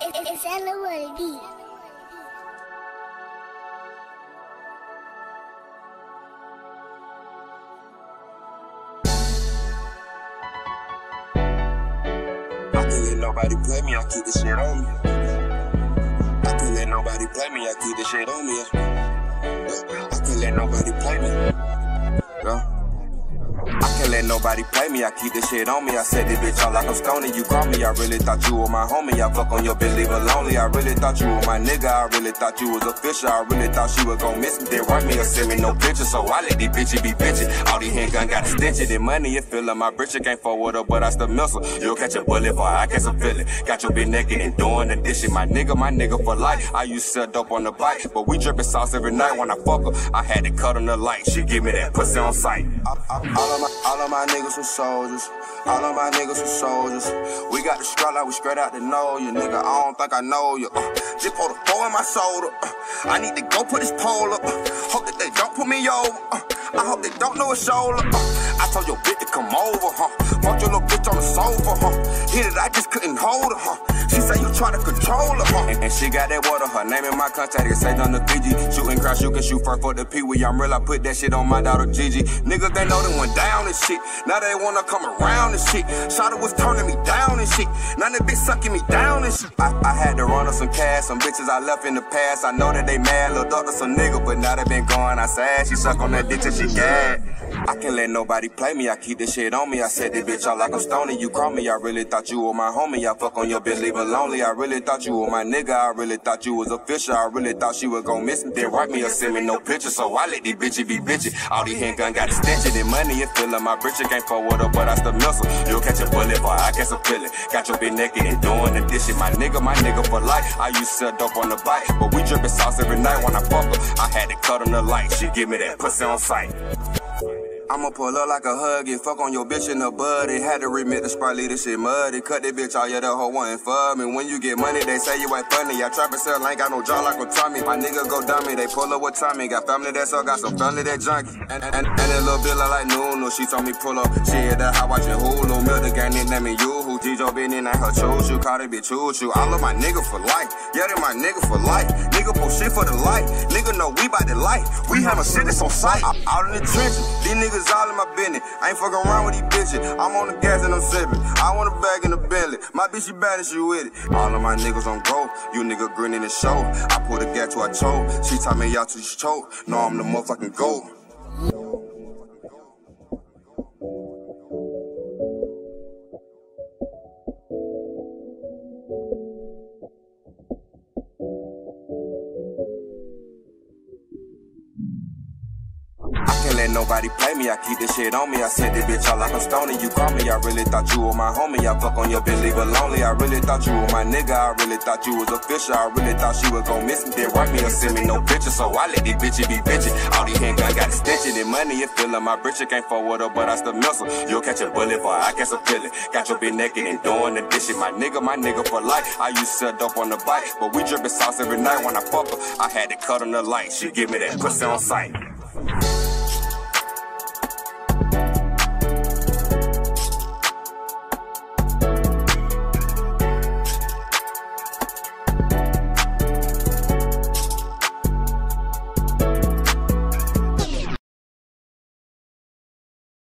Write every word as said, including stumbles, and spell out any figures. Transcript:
It's Ella what it be. I can't let nobody play me, I keep this shit on me. I can't let nobody play me, I keep this shit on me. I can't let nobody play me. No. I can't let nobody play me, I keep this shit on me. I said this bitch out like I'm stoney. You call me, I really thought you were my homie. I fuck on your bitch, leave her lonely. I really thought you were my nigga. I really thought you was official. I really thought she was gon' miss me. Then write me or send me no picture. So I let these bitches be bitches. All these handgun got extension. And money, it feelin' my bitch. Can't forward her, but I still miss her. You'll catch a bullet for I catch a feeling. Got your bitch naked and doing the dishes. My nigga, my nigga for life. I used to sell dope on the bike, but we drippin' sauce every night. When I fuck her, I had to cut on the light. She give me that pussy on sight. All, all, all of my, all of my niggas some soldiers, all of my niggas some soldiers. We got the scrap like we straight out to know you, nigga. I don't think I know you. Uh, just put a four in my shoulder. Uh, I need to go put this pole up. Uh, hope that they don't put me over. Uh, I hope they don't know it's shoulder. Uh, I told your bitch to come over, huh? Fuck your little bitch on the sofa, huh? Hit it, I just couldn't hold her, huh? She say you try to control her, huh? And, and she got that water, her name in my contact, it say on the P G. Shooting crash, you can shoot first for the Pee-wee. I'm real, I put that shit on my daughter Gigi. Niggas, they know they went down and shit. Now they wanna come around and shit. Shawty was turning me down and shit. Now they bitch sucking me down and shit. I, I had to run up some cash, some bitches I left in the past. I know that they mad, little daughter some nigga, but now they been going outside. She suck on that dick till she gag. I can't let nobody play me, I keep this shit on me. I said this bitch out like I'm stoney. You call me, I really thought you were my homie. I fuck on your bitch, leave her lonely. I really thought you were my nigga. I really thought you was official. I really thought she was gon' miss me. Then write me or send me no picture. So I let these bitches be bitches. All these handgun got extension and money. It feelin' my bitch can't forward her, but I still miss her. You'll catch a bullet for I catch a feeling. Got your bitch naked and doing the dishes. My nigga, my nigga for life. I used to sell dope on the bike, but we drippin' sauce every night when I fuck her. I had to cut on the light. She give me that pussy on sight. I'ma pull up like a hug and fuck on your bitch in the bud. They had to remit the Sprite, this shit muddy. Cut that bitch out, yeah, that hoe wasn't for me. When you get money, they say you ain't funny. I trap and sell, ain't got no jaw like a Tommy. My nigga go dummy, they pull up with Tommy. Got family that's all, got some family that junkie. And, and, and that little bitch look like Nunu. She told me pull up, she at the house watching Hulu. Milk the gang nickname me you who G-Jo been in at her choo choo. Call it bitch choo choo. I love my nigga for life. Yeah, they my nigga for life. Nigga post shit for the light. Nigga know we bout the light. We have a shit that's on sight. I, out in the trenches, these niggas all in my business. I ain't fucking around with these bitches. I'm on the gas and I'm sipping. I want a bag in the Bentley. My bitch, she bad and she with it. All of my niggas on go. You nigga grinning and show. I put a gas to her choke. She taught me out to she choke. No, I'm the motherfucking GOAT. Let nobody play me, I keep this shit on me. I said this bitch out like I'm stoney. You call me, I really thought you were my homie. I fuck on your bitch, leave her lonely. I really thought you were my nigga. I really thought you was official. I really thought she was gon' miss me. Then write me or send me no picture. So I let these bitches be bitches. All these handgun got extension and money. It feelin' my bitch can't forward her, but I still miss her. You'll catch a bullet for I catch a feeling. Got your bitch naked and doing the dishes. My nigga, my nigga for life. I used to sell dope on the bike, but we drippin' sauce every night when I fuck her. I had to cut on the light. She give me that pussy on sight.